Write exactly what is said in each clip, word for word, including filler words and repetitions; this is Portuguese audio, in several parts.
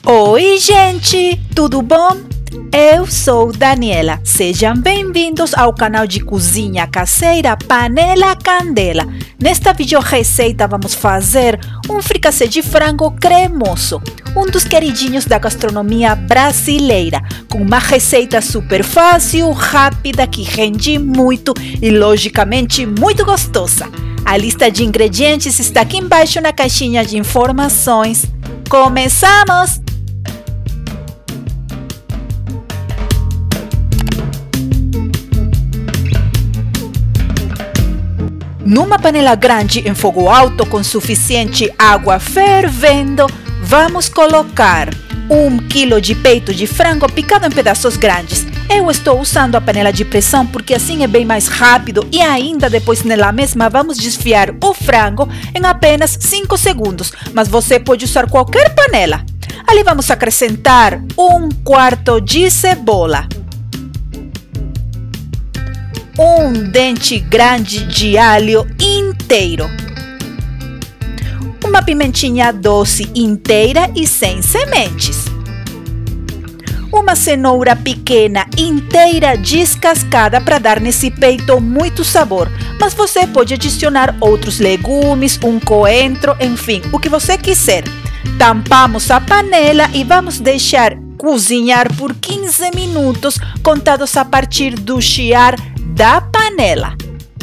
Oi, gente! Tudo bom? Eu sou Daniela. Sejam bem-vindos ao canal de cozinha caseira Panela Candela. Nesta videoreceita vamos fazer um fricassê de frango cremoso, um dos queridinhos da gastronomia brasileira, com uma receita super fácil, rápida, que rende muito e, logicamente, muito gostosa. A lista de ingredientes está aqui embaixo na caixinha de informações. Começamos! Numa panela grande em fogo alto com suficiente água fervendo, vamos colocar um quilo de peito de frango picado em pedaços grandes. Eu estou usando a panela de pressão porque assim é bem mais rápido e ainda depois nela mesma vamos desfiar o frango em apenas cinco segundos, mas você pode usar qualquer panela. Ali vamos acrescentar um quarto de cebola, um dente grande de alho inteiro, uma pimentinha doce inteira e sem sementes, uma cenoura pequena inteira descascada para dar nesse peito muito sabor, mas você pode adicionar outros legumes, um coentro, enfim, o que você quiser. Tampamos a panela e vamos deixar cozinhar por quinze minutos, contados a partir do chiar da panela.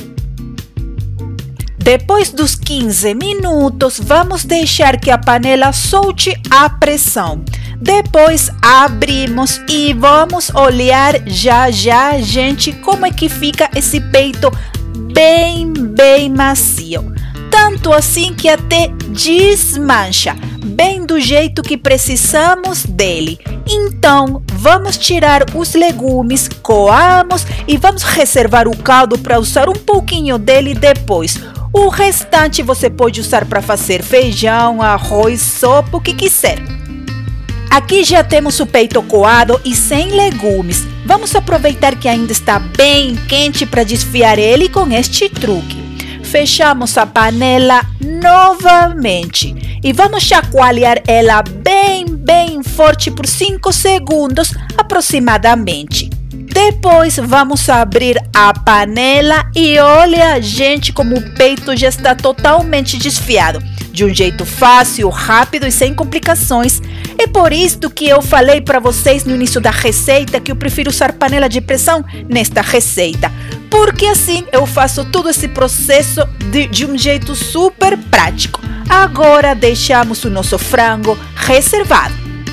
Depois dos quinze minutos, vamos deixar que a panela solte a pressão. Depois abrimos e vamos olhar já já, gente, como é que fica esse peito bem, bem macio. Tanto assim que até desmancha, bem do jeito que precisamos dele. Então, vamos tirar os legumes, coamos e vamos reservar o caldo para usar um pouquinho dele depois. O restante você pode usar para fazer feijão, arroz, sopa, o que quiser. Aqui já temos o peito coado e sem legumes. Vamos aproveitar que ainda está bem quente para desfiar ele com este truque. Fechamos a panela novamente e vamos chacoalhar ela bem, bem forte por cinco segundos aproximadamente. Depois vamos abrir a panela e olha, gente, como o peito já está totalmente desfiado. De um jeito fácil, rápido e sem complicações. É por isso que eu falei para vocês no início da receita que eu prefiro usar panela de pressão nesta receita. Porque assim eu faço todo esse processo de, de um jeito super prático. Agora deixamos o nosso frango reservado.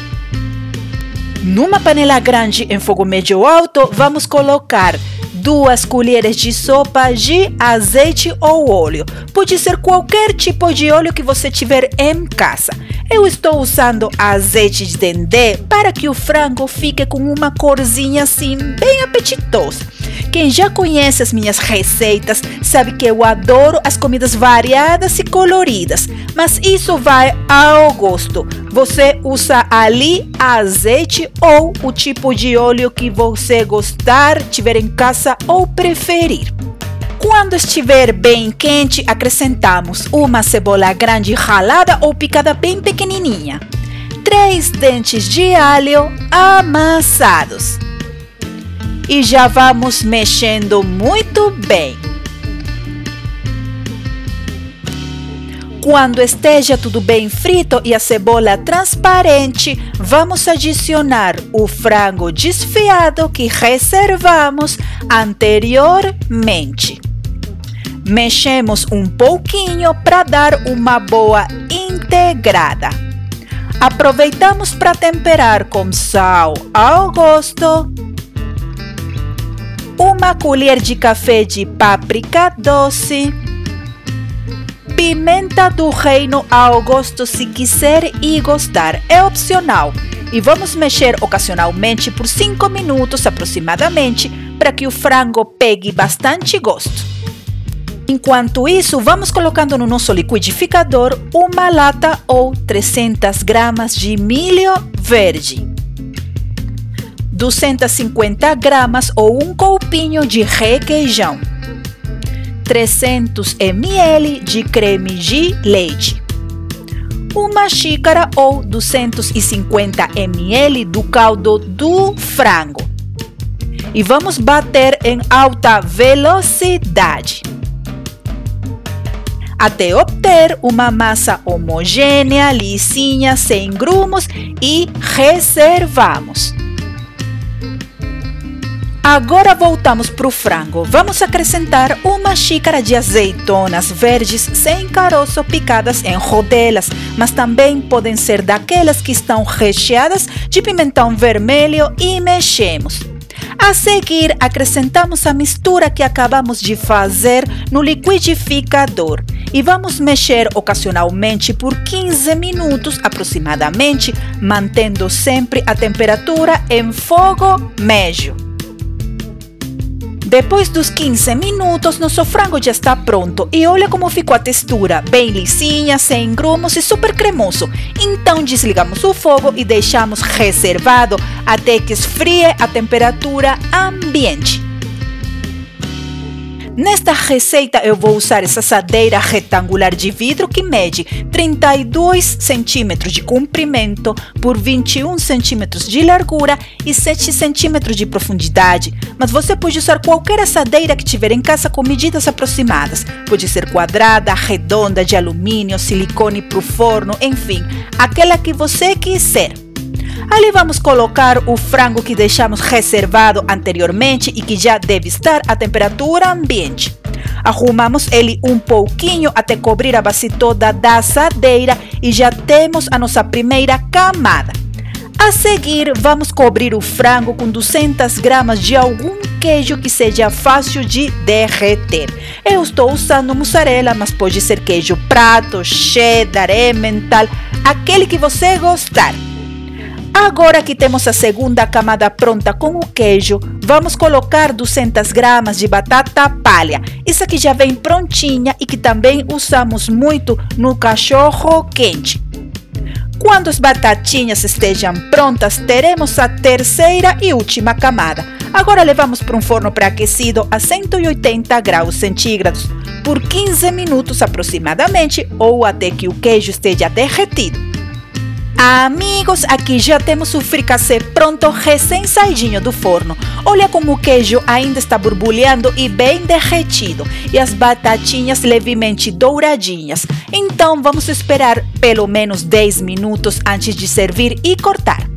Numa panela grande em fogo médio alto, vamos colocar duas colheres de sopa de azeite ou óleo. Pode ser qualquer tipo de óleo que você tiver em casa. Eu estou usando azeite de dendê para que o frango fique com uma corzinha assim bem apetitosa. Quem já conhece as minhas receitas sabe que eu adoro as comidas variadas e coloridas, mas isso vai ao gosto. Você usa ali azeite ou o tipo de óleo que você gostar, tiver em casa ou preferir. Quando estiver bem quente, acrescentamos uma cebola grande ralada ou picada bem pequenininha, três dentes de alho amassados. E já vamos mexendo muito bem. Quando esteja tudo bem frito e a cebola transparente, vamos adicionar o frango desfiado que reservamos anteriormente. Mexemos um pouquinho para dar uma boa integrada. Aproveitamos para temperar com sal ao gosto, uma colher de café de páprica doce, pimenta do reino ao gosto se quiser e gostar, é opcional. E vamos mexer ocasionalmente por cinco minutos aproximadamente para que o frango pegue bastante gosto. Enquanto isso, vamos colocando no nosso liquidificador uma lata ou trezentas gramas de milho verde, duzentas e cinquenta gramas ou um copinho de requeijão, trezentos mililitros de creme de leite, uma xícara ou duzentos e cinquenta mililitros do caldo do frango. E vamos bater em alta velocidade até obter uma massa homogênea, lisinha, sem grumos, e reservamos. Agora voltamos para o frango. Vamos acrescentar uma xícara de azeitonas verdes sem caroço picadas em rodelas, mas também podem ser daquelas que estão recheadas de pimentão vermelho e mexemos. A seguir, acrescentamos a mistura que acabamos de fazer no liquidificador e vamos mexer ocasionalmente por quinze minutos aproximadamente, mantendo sempre a temperatura em fogo médio. Depois dos quinze minutos, nosso frango já está pronto e olha como ficou a textura, bem lisinha, sem grumos e super cremoso. Então desligamos o fogo e deixamos reservado até que esfrie a temperatura ambiente. Nesta receita eu vou usar essa assadeira retangular de vidro que mede trinta e dois centímetros de comprimento por vinte e um centímetros de largura e sete centímetros de profundidade. Mas você pode usar qualquer assadeira que tiver em casa com medidas aproximadas. Pode ser quadrada, redonda, de alumínio, silicone para o forno, enfim, aquela que você quiser. Ali vamos colocar o frango que deixamos reservado anteriormente e que já deve estar a temperatura ambiente. Arrumamos ele um pouquinho até cobrir a base toda da assadeira e já temos a nossa primeira camada. A seguir, vamos cobrir o frango com duzentas gramas de algum queijo que seja fácil de derreter. Eu estou usando mussarela, mas pode ser queijo prato, cheddar, emmental, aquele que você gostar. Agora que temos a segunda camada pronta com o queijo, vamos colocar duzentas gramas de batata palha. Isso aqui já vem prontinha e que também usamos muito no cachorro quente. Quando as batatinhas estejam prontas, teremos a terceira e última camada. Agora levamos para um forno pré-aquecido a cento e oitenta graus centígrados por quinze minutos aproximadamente ou até que o queijo esteja derretido. Amigos, aqui já temos o fricassê pronto, recém-saidinho do forno. Olha como o queijo ainda está borbulhando e bem derretido. E as batatinhas levemente douradinhas. Então vamos esperar pelo menos dez minutos antes de servir e cortar.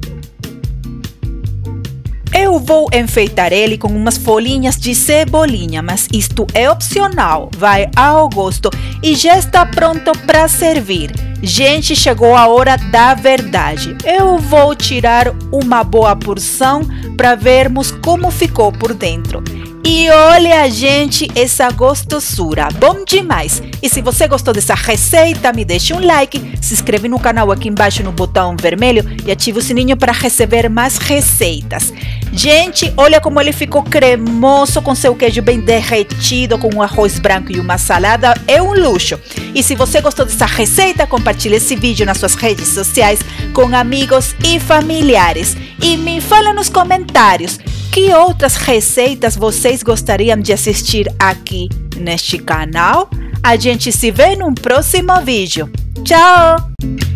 Eu vou enfeitar ele com umas folhinhas de cebolinha, mas isto é opcional, vai ao gosto e já está pronto para servir. Gente, chegou a hora da verdade. Eu vou tirar uma boa porção para vermos como ficou por dentro. E olha, gente, essa gostosura, bom demais! E se você gostou dessa receita, me deixe um like, se inscreve no canal aqui embaixo no botão vermelho e ative o sininho para receber mais receitas. Gente, olha como ele ficou cremoso com seu queijo bem derretido, com um arroz branco e uma salada, é um luxo. E se você gostou dessa receita, compartilhe esse vídeo nas suas redes sociais com amigos e familiares. E me fala nos comentários que outras receitas vocês gostariam de assistir aqui neste canal. A gente se vê num próximo vídeo. Tchau!